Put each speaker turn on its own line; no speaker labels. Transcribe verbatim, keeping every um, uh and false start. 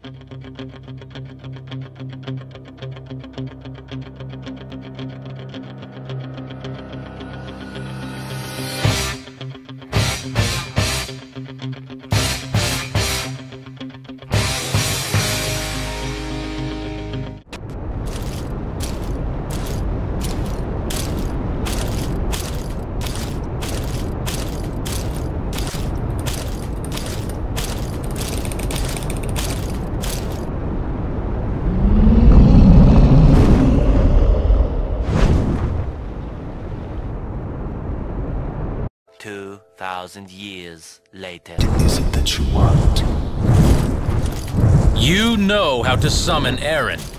Two thousand years later.
What is it that you want?
You know how to summon Aaron.